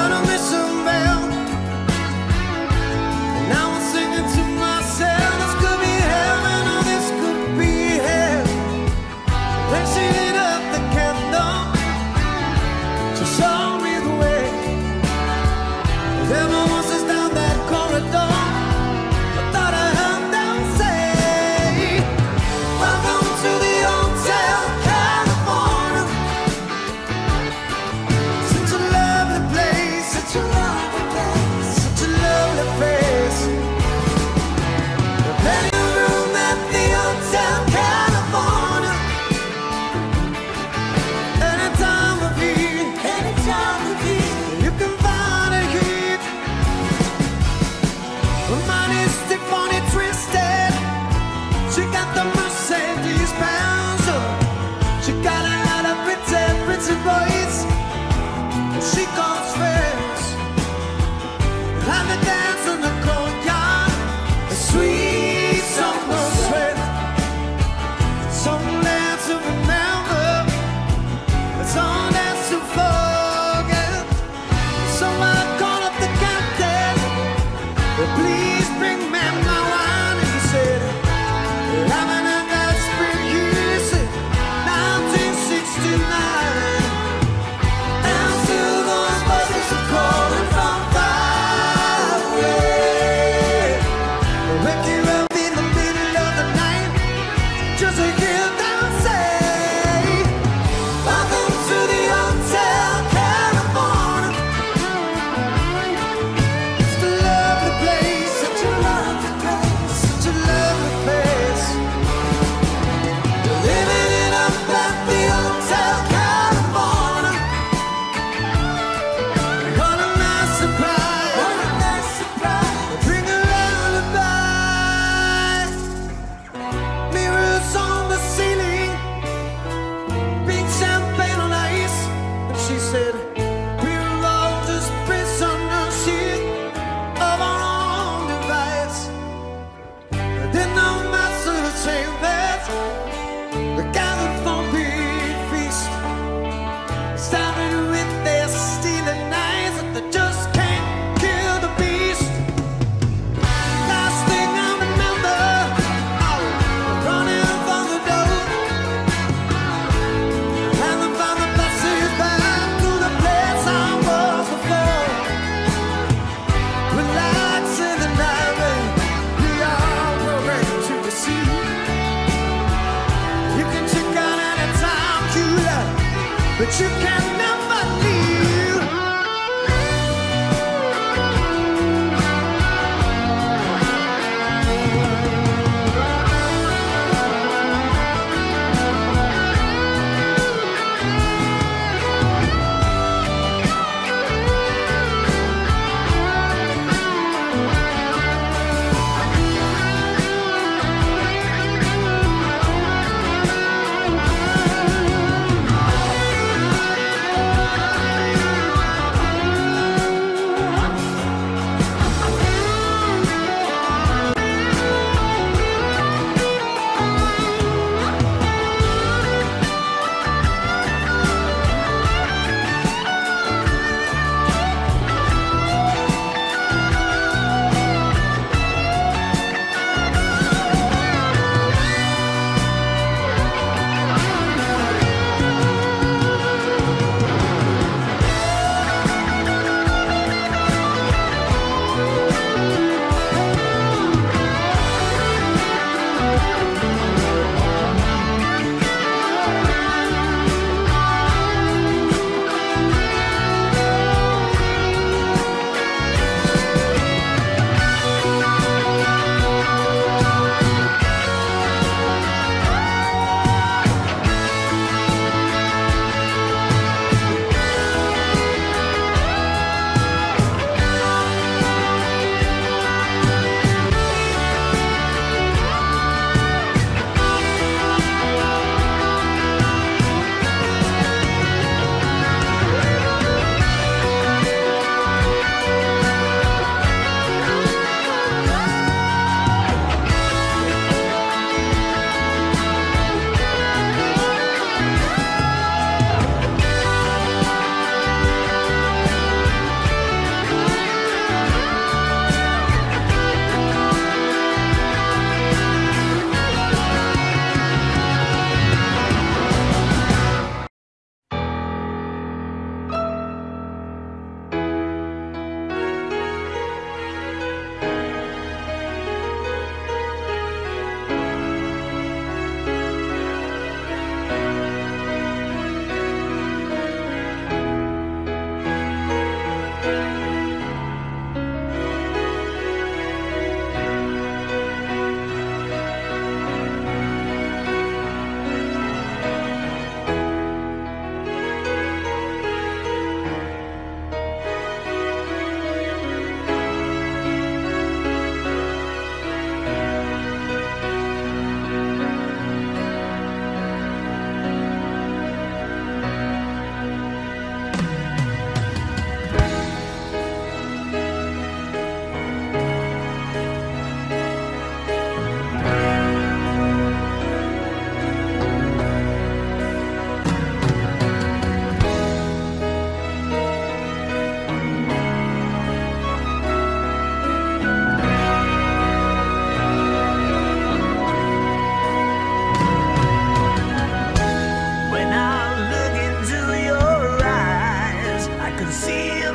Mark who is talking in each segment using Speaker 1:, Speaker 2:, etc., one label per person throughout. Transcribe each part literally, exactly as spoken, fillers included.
Speaker 1: on a mission bell. Now I'm singing to myself, this could be heaven or this could be hell. Then she lit up the candle to show me the way. There were voices down that corridor. I thought I heard them say, welcome to the Hotel California. Such a lovely place, such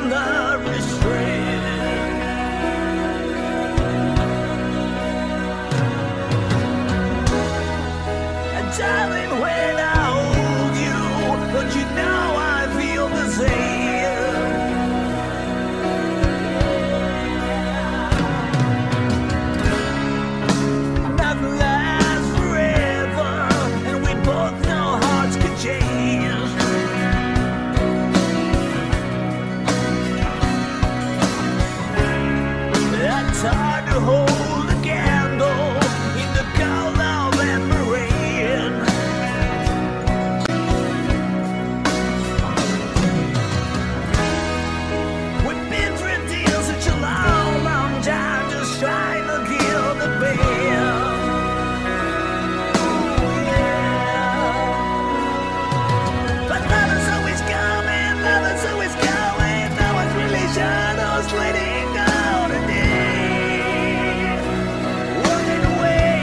Speaker 1: not restrained. And darling, when I hold you, don't you know I feel the same? Nothing lasts forever, and we both know hearts can change. It's hard to hold a candle in the cold November rain. We've been through deals such a long, long time, just trying to kill the pain. But love is always coming, love is always going. No one's really sure those letting go today. Walking away.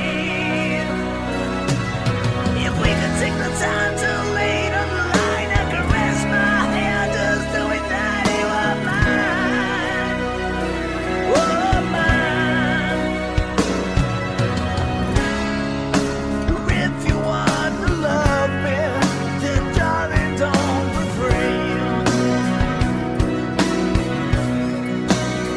Speaker 1: If we could take the time to lay on the line, I could rest my hand just knowing that you are mine. Oh, mine. If you want to love me, then darling, don't refrain.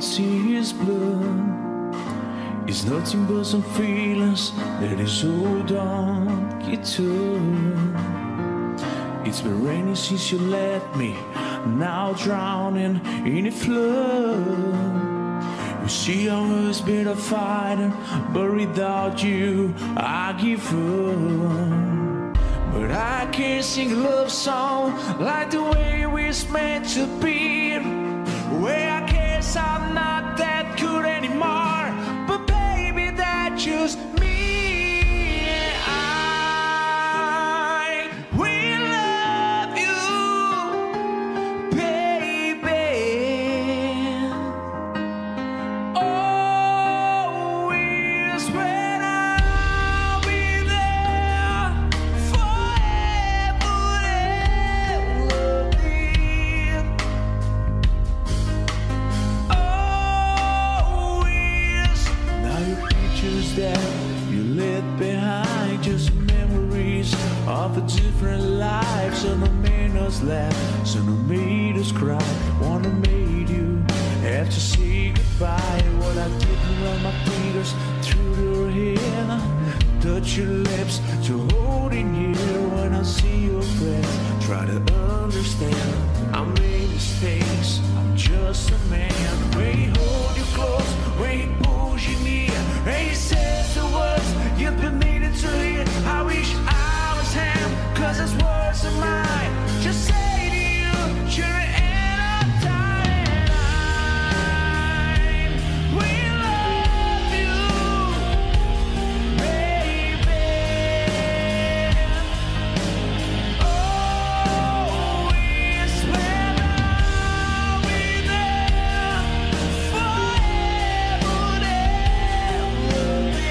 Speaker 1: see his blood. It's nothing but some feelings that is hold on guitar. It's been raining since you left me, now drowning in a flood. You see I was been a fighter, but without you I give up. But I can't sing a love song like the way we're meant to be. Where I guess I'm not that good anymore, but baby that's just me. I will love you, baby. Always when I'll be there forever and ever. Always. Now your pictures that you left behind, just memories of a different life. Some have made us laugh, some have made us cry. One have made you have to say goodbye. What I did run my fingers through your hair, touch your lips to hold in here. When I see your face, try to understand. I made mistakes, I'm just a man. When he hold you close, when he pulls you near, and he says the words you've been needing to hear. I wish I was him, cause his words are mine. Just say to you, you're the end of time. We love you, baby. Always when I'll be there forever and ever.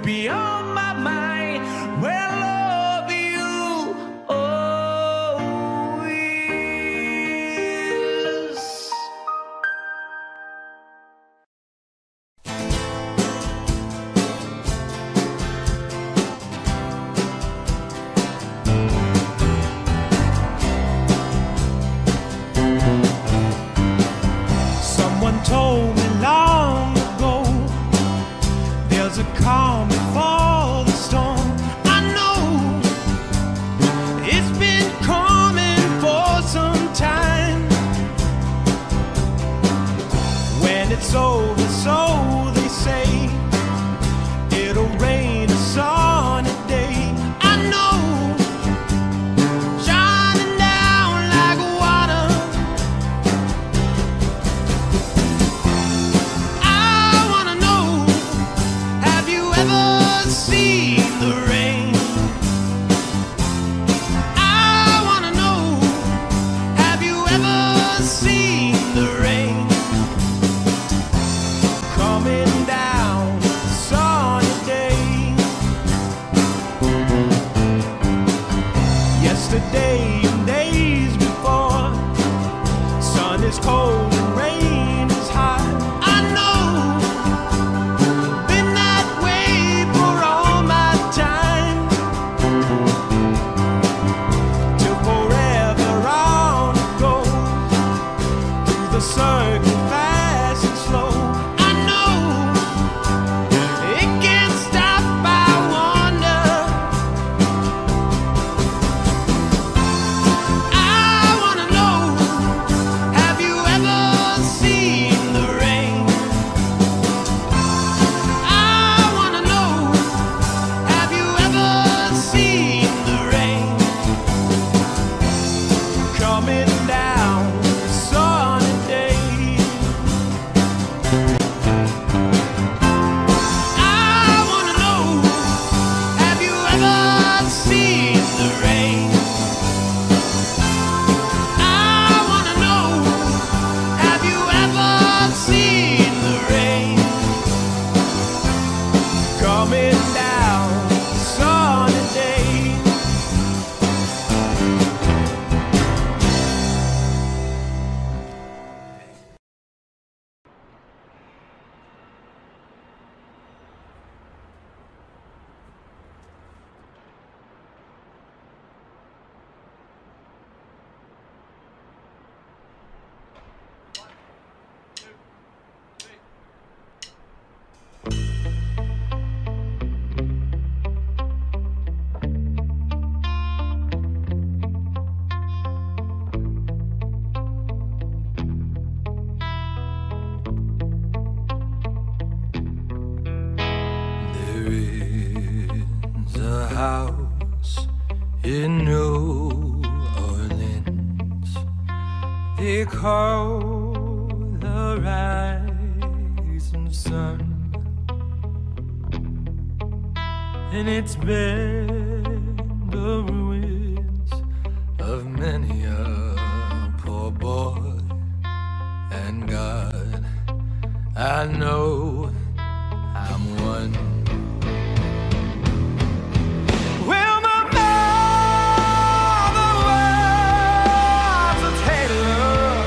Speaker 1: be on my mind. Well, I love you always. Someone told me long ago there's a calm before the storm. I know it's been coming for some time. When it's over, so they say, it'll rain a sunny day. I know, shining down like water. I wanna know, have you ever seen the rain? I wanna know, have you ever seen the rain? Coming down a sunny day. Yesterday and days before, sun is cold and rain is hot. I know, been that way for all my time. Till forever on it goes, through the circle fast and slow. I know, it can't stop, I wonder. I wanna know, have you ever seen the rain? I wanna know, have you ever seen the rain? Coming down a sunny day. I wanna know, have you ever seen the rain? I wanna know, have you ever seen the rain? Coming down a sunny day.
Speaker 2: There is a house in New Orleans they call the rising sun, and it's been the ruins of many a poor boy. And God, I know I'm one.
Speaker 1: Well, my mother was a tailor.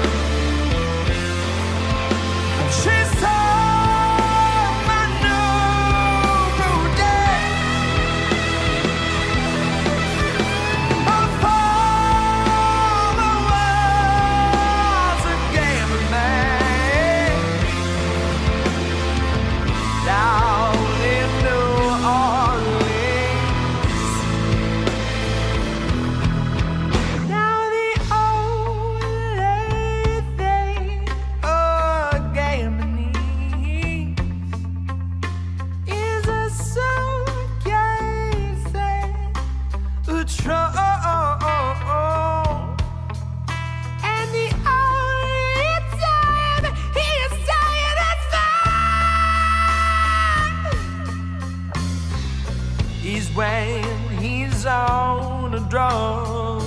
Speaker 1: She saw my new day. My father was a gambling man down in New Orleans. Now the only thing a gambling needs is a suitcase and a trunk. And the only time he is tired and fine is when he's on a drug.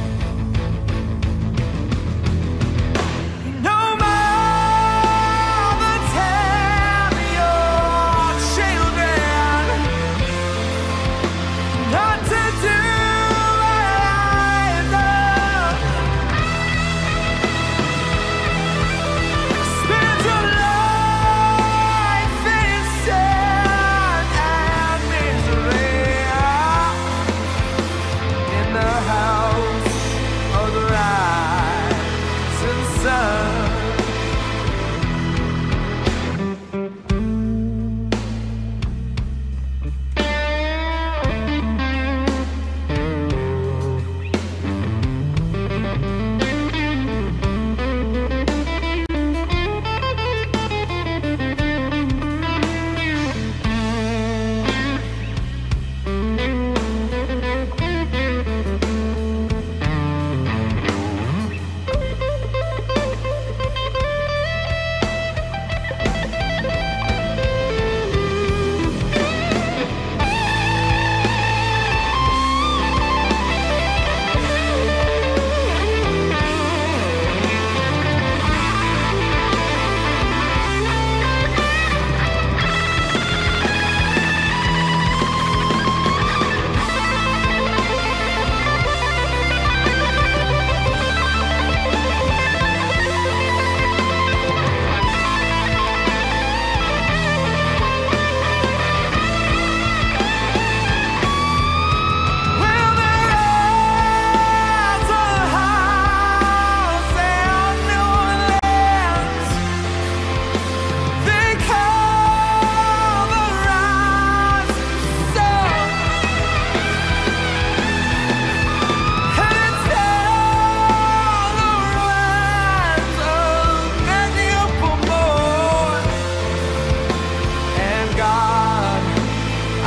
Speaker 1: No mother, tell your children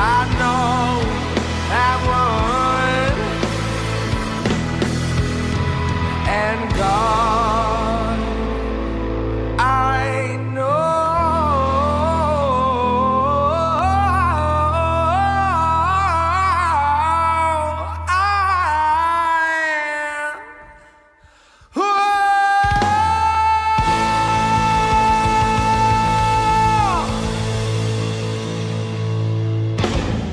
Speaker 2: I know I won, and God, I know I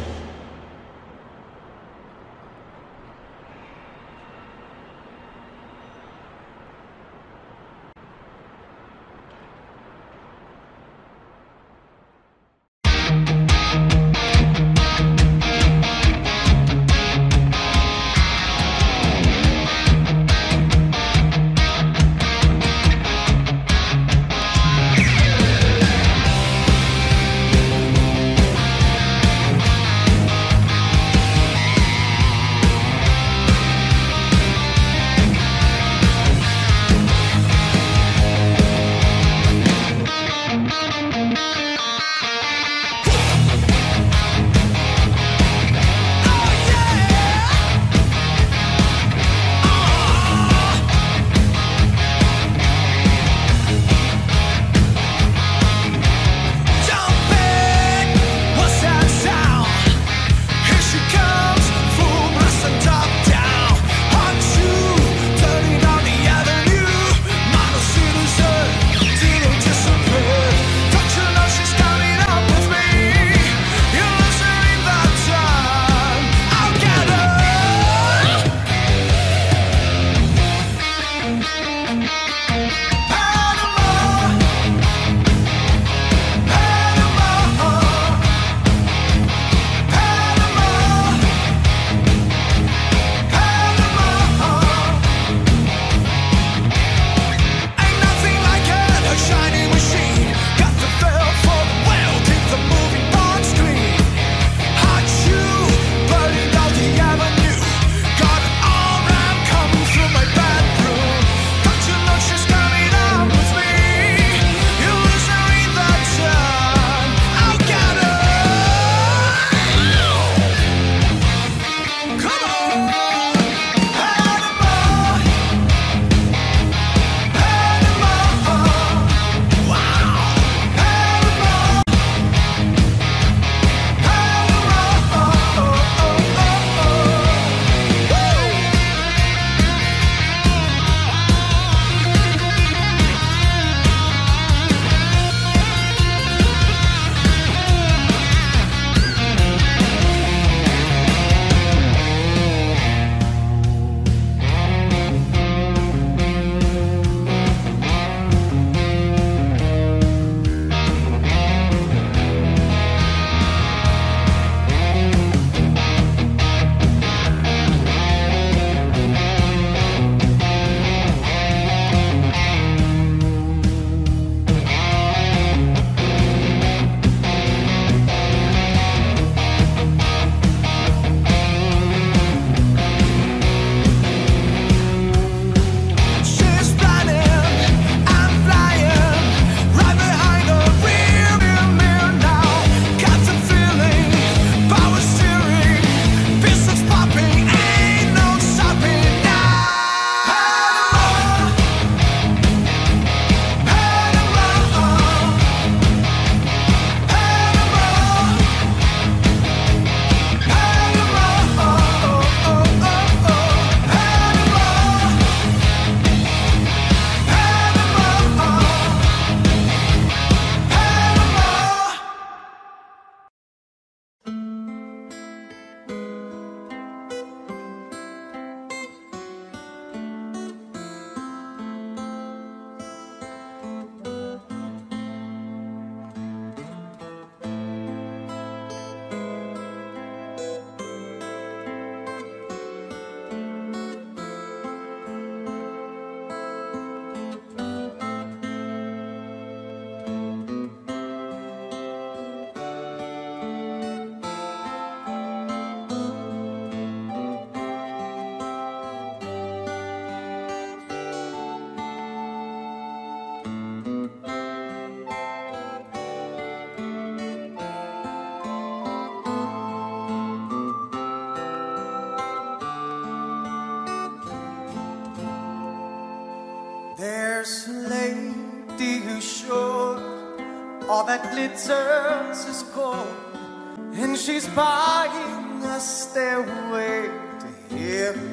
Speaker 1: be sure all that glitters is gold, and she's buying a stairway to heaven.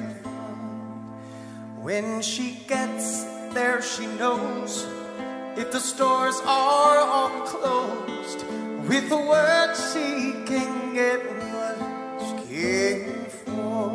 Speaker 1: When she gets there, she knows if the stores are all closed, with the word she can get what she came for.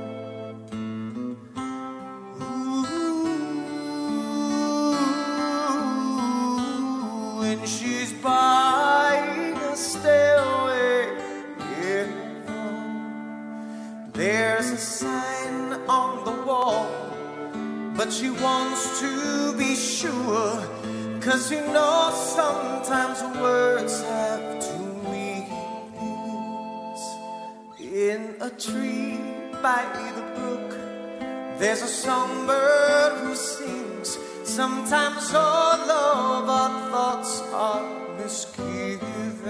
Speaker 1: Ooh, and she's buying a stairway in front. There's a sign on the wall, but she wants to be sure, 'cause you know sometimes words have two meanings. In a tree by the brook, there's a songbird who sings. Sometimes all of our thoughts are misgiven.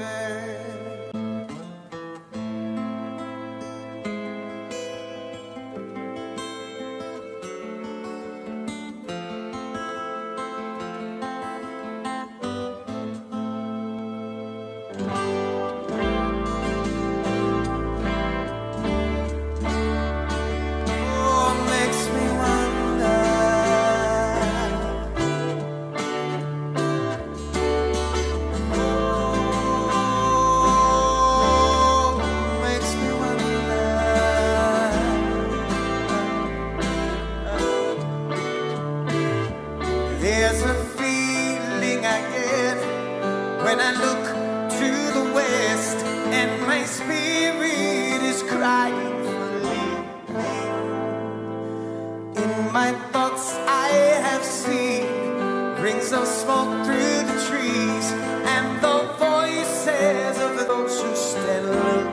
Speaker 1: There's a feeling I get when I look to the west, and my spirit is crying for leaving. In my thoughts I have seen rings of smoke through the trees, and the voices of those who stand looking.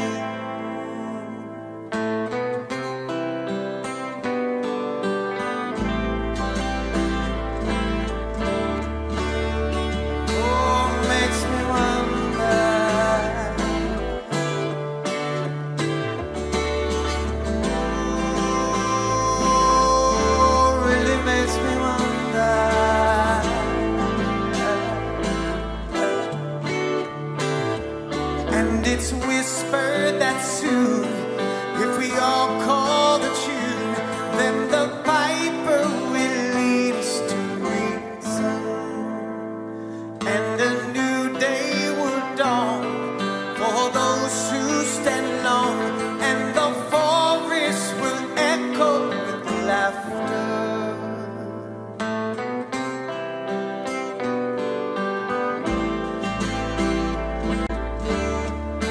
Speaker 1: It's whispered that soon, if we all call the tune, then the piper will lead us to reason, and a new day will dawn for those who stand long, and the forest will echo with laughter.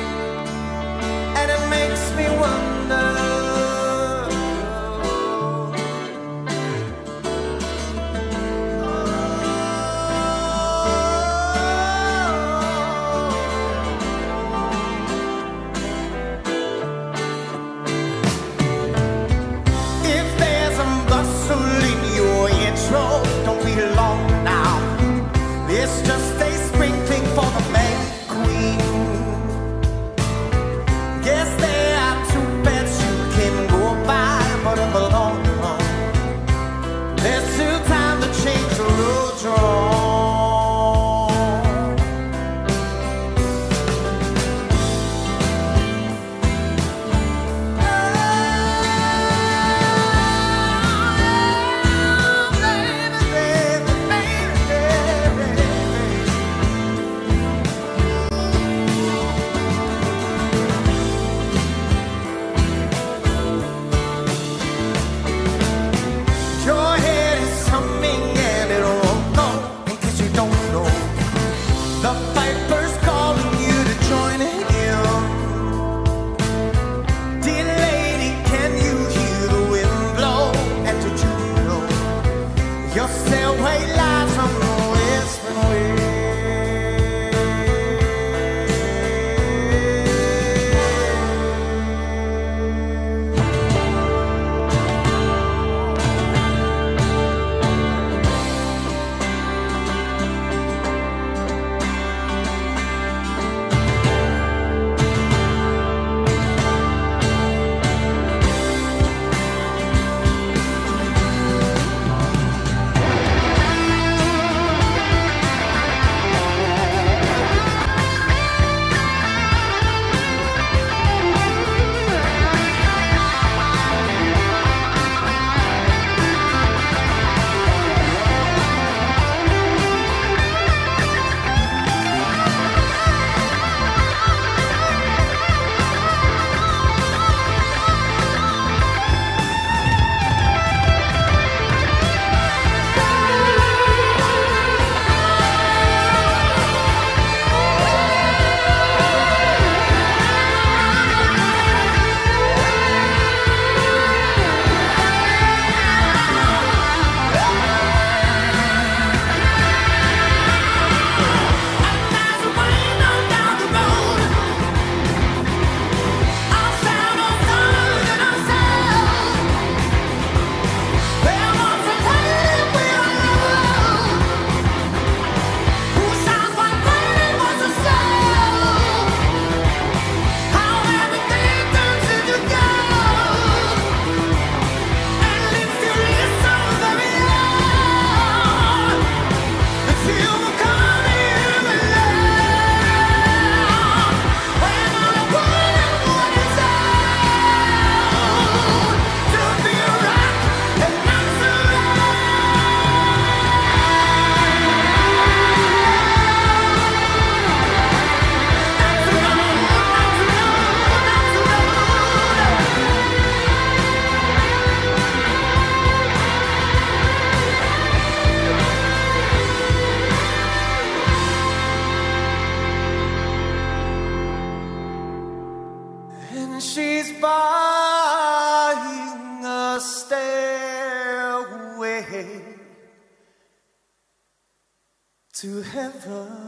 Speaker 1: Makes me wonder, She's buying a stairway to heaven.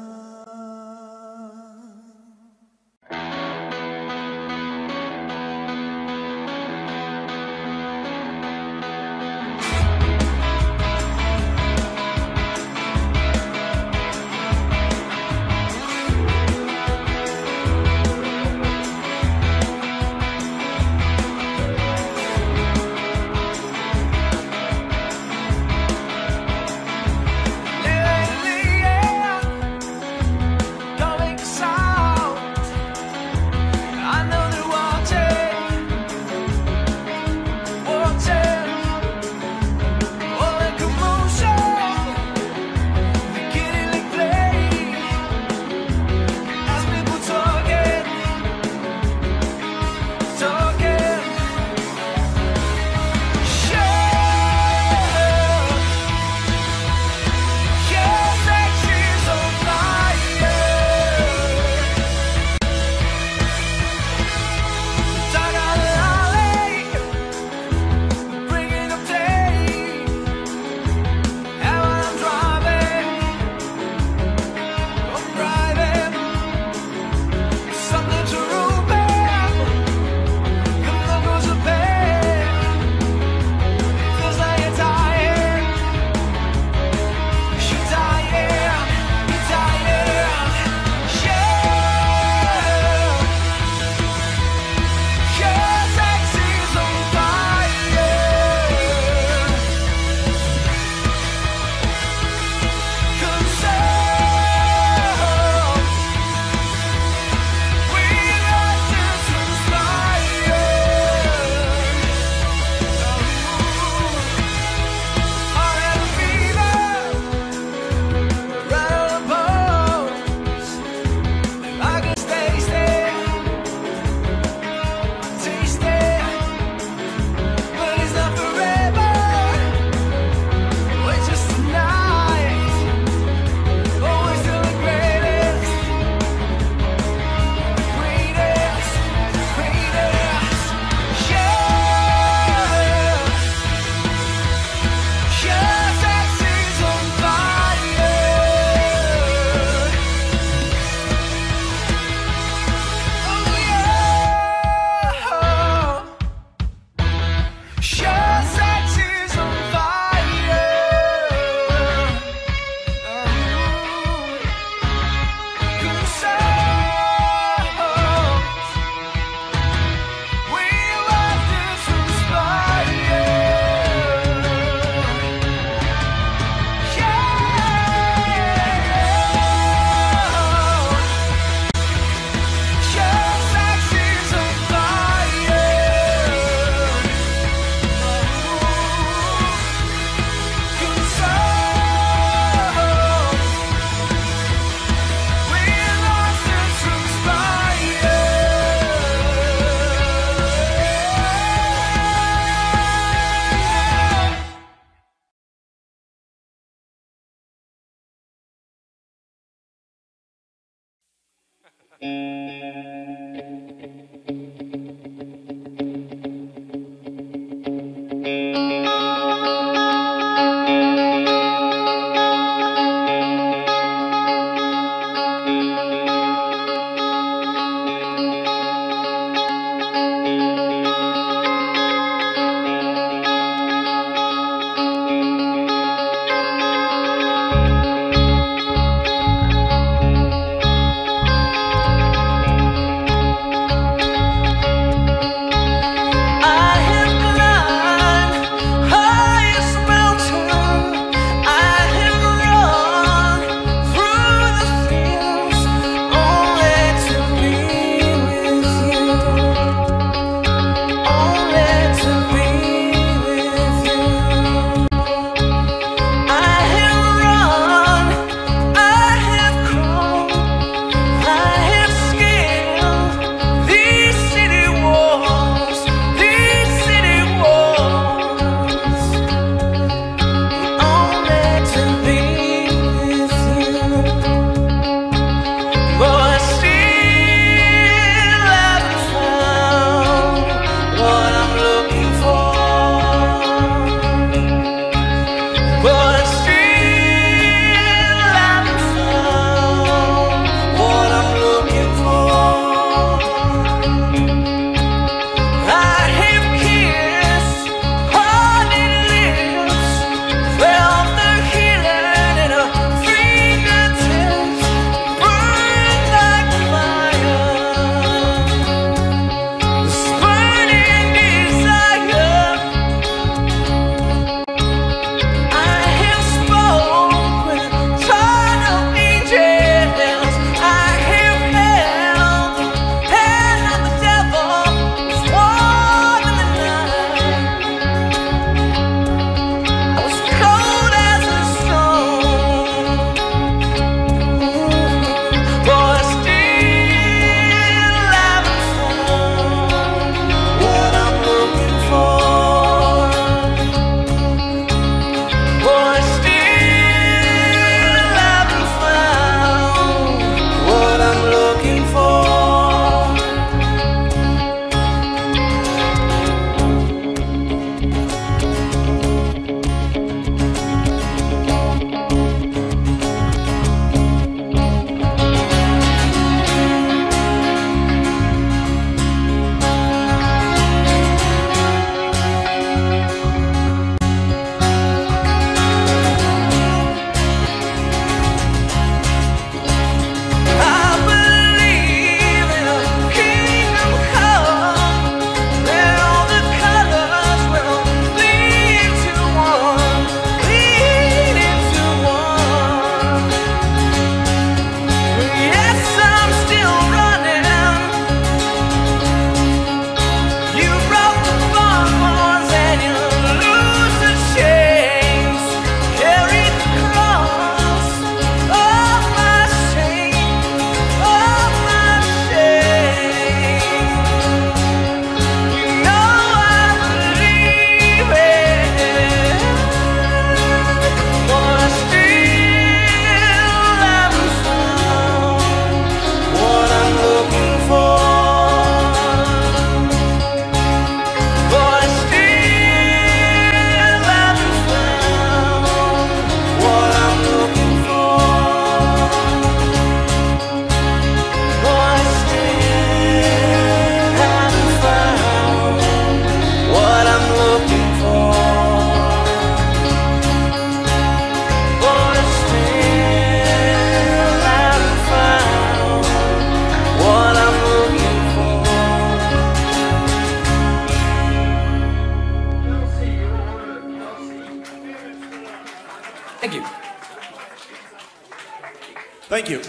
Speaker 3: Thank you.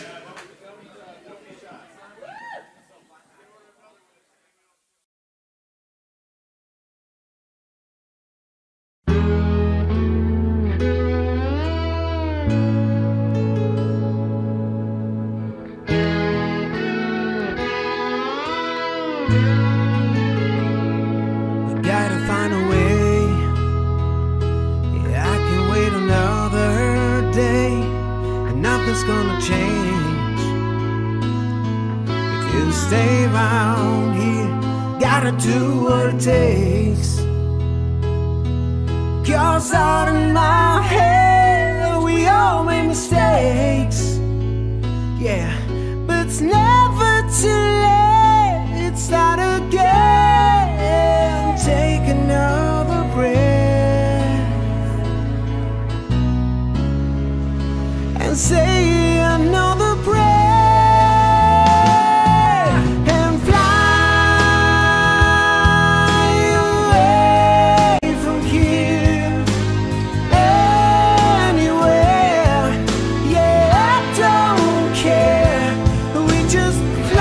Speaker 1: Gotta find a way. Yeah, I can wait another day, and nothing's gonna change if you stay around here. Gotta do what it takes. 'Cause out in my head, we all make mistakes. Yeah, but it's never too late. Start again. Take another breath and say another prayer and fly away from here anywhere. Yeah, I don't care. We just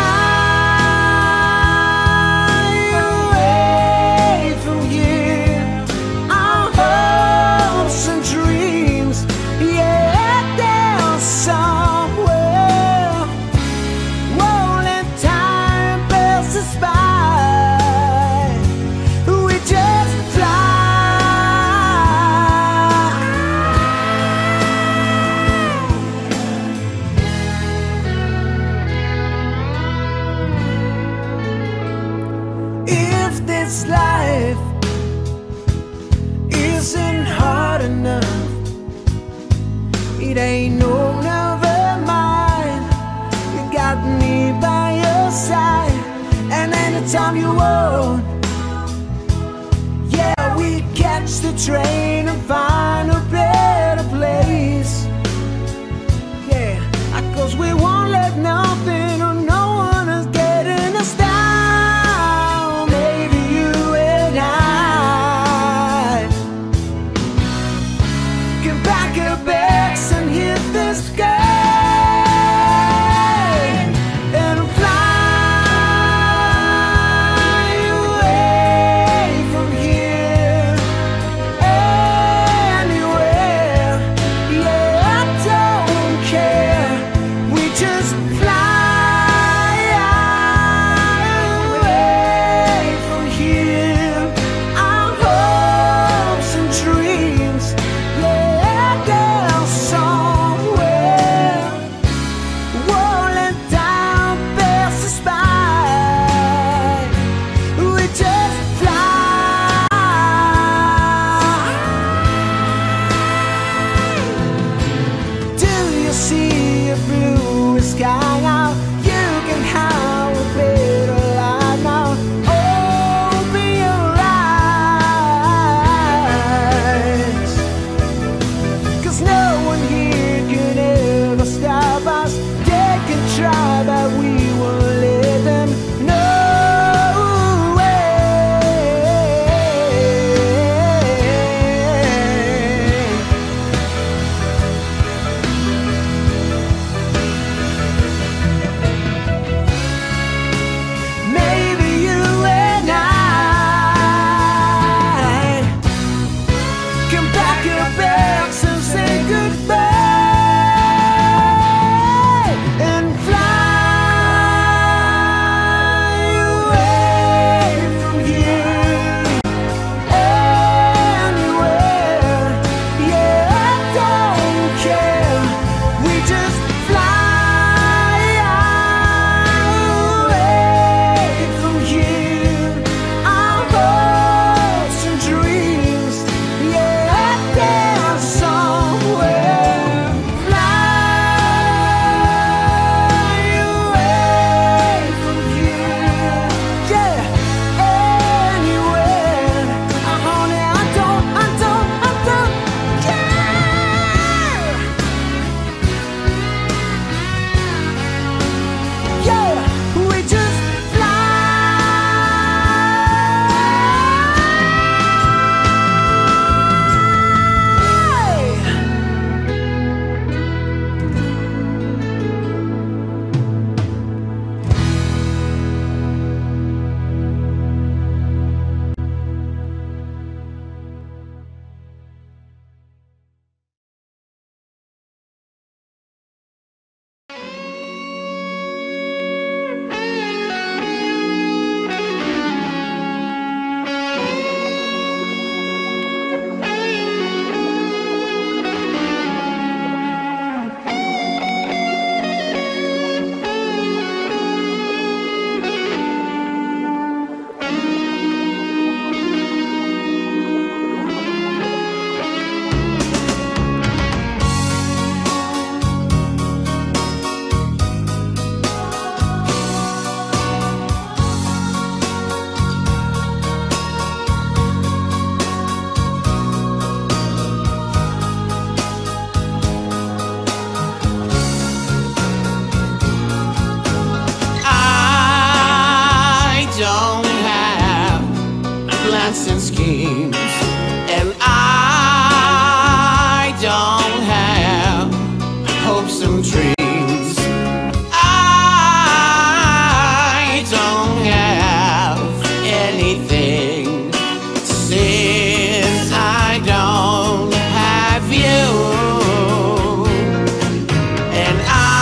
Speaker 1: fly away from here. Our hopes and dreams, yeah, they're somewhere. Won't let time pass us by. We just fly. If this life isn't hard enough, it ain't no never mind. You got me by your side, and anytime you want, yeah, we catch the train and find a better place. Yeah, 'cause we won't let nothing or no one is getting us down. Maybe you and I can pack our bags and hit the sky and fly away from here. And
Speaker 2: and schemes, and I don't have hopes and dreams. I don't have anything since I don't have you. And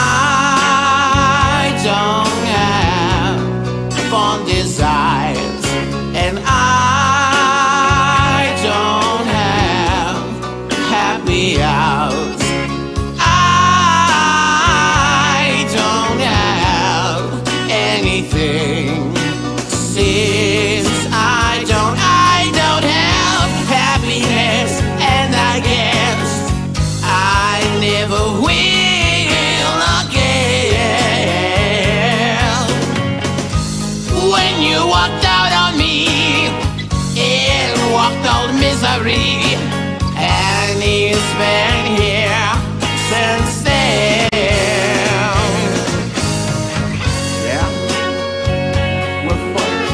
Speaker 2: I don't have fond desires, and I don't have happy hours. I don't have anything since I don't, I don't have happiness, and I guess I never will again. When you walked out on me and walked out misery, and it's been here since then. Yeah, we're fucked.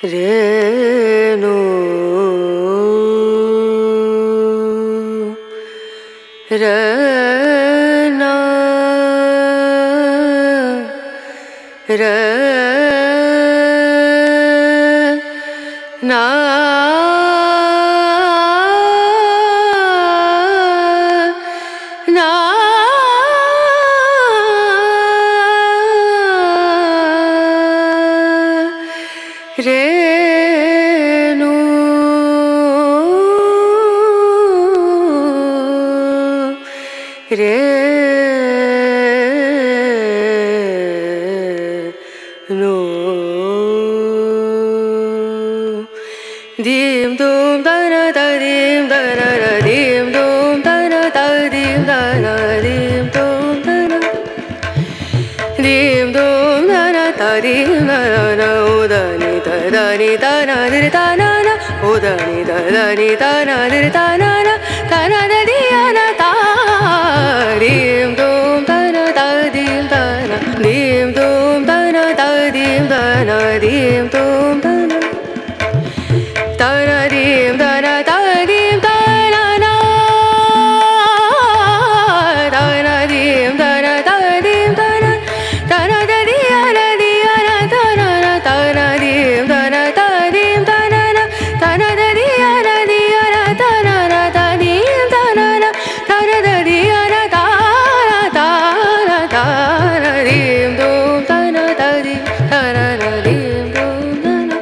Speaker 3: Renu Rena Rena Renu Renu Dim dum da na da dim da na da dim dum da na da dim da na dim dum da na dim dum da na da dim da na o da ni da da ni da na di da na na o da ni da da ni da na di da na na da na da di na da dim dum da na da dim da na dim dum da na da dim da na dim dum da na da na dim da na da dim da na na da na dim da na da dim da na da na da di na di na da na na da na dim da na da dim da na na da na da di na di na da na na da dim da na na da na da di na da da na da na dim dum da na da di da na na dim dum da na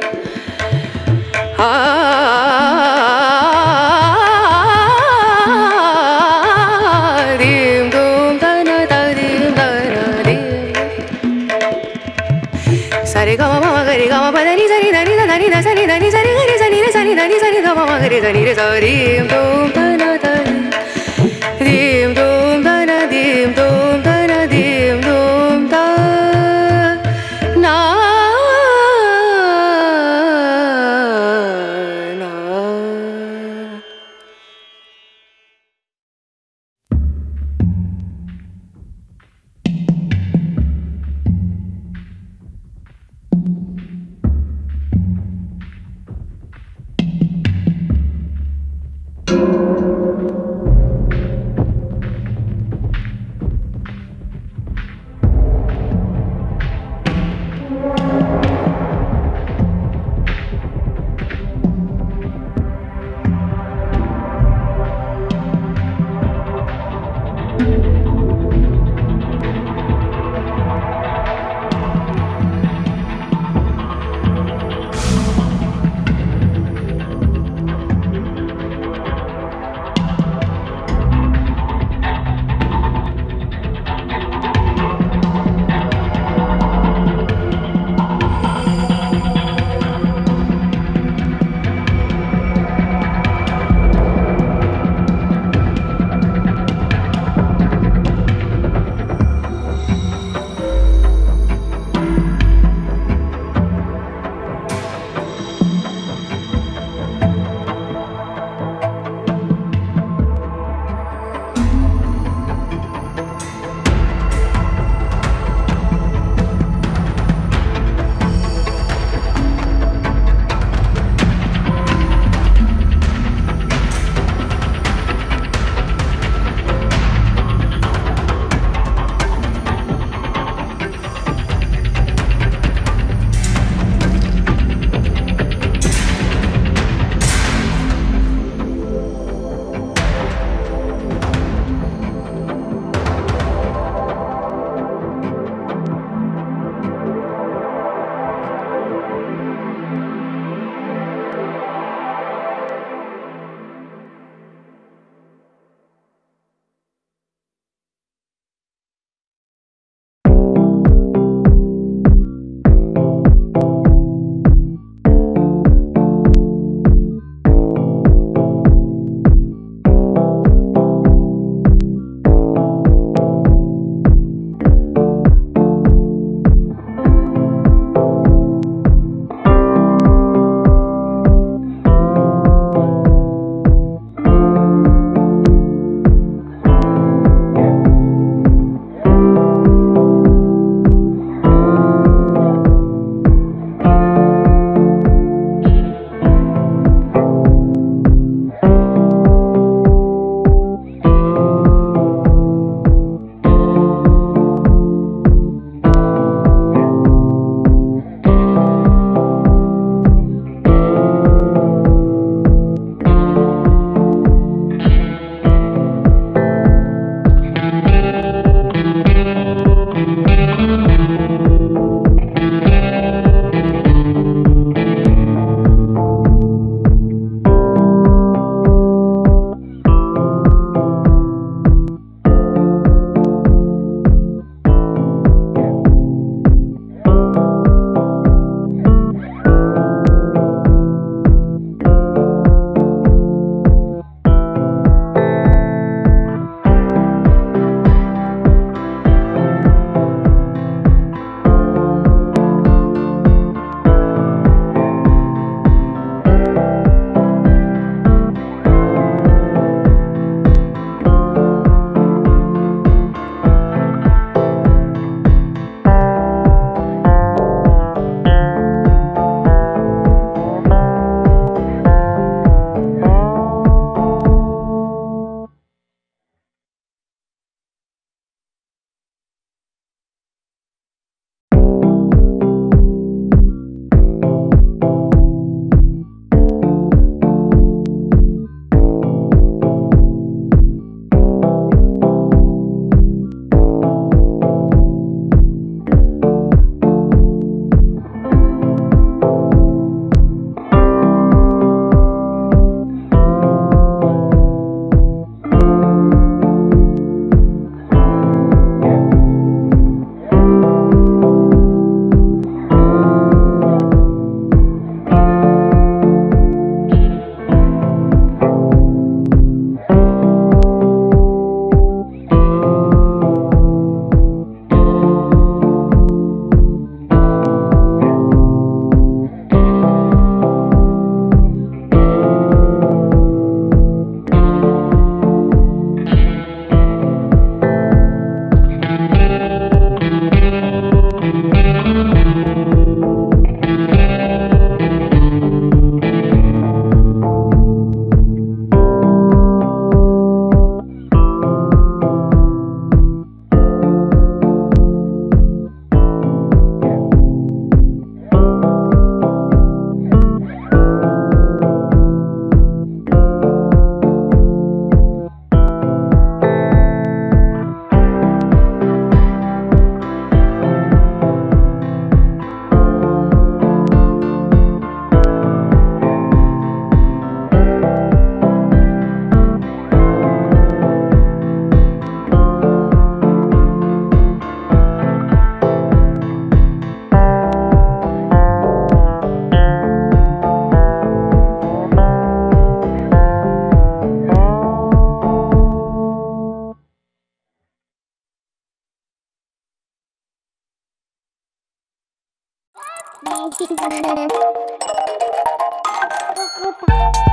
Speaker 3: dim dum da na da dim da na dim sa re ga ma ma ga re ga ma pa da ni sa ni da ni da da ni da sa ni da ni sa ni ga re sa ni re sa ni da ni sa ni da ma ma ga re sa ni re sa dim dum da na da dim dum da na dim dum da na dim dum da na na
Speaker 4: Thank you. Thank you.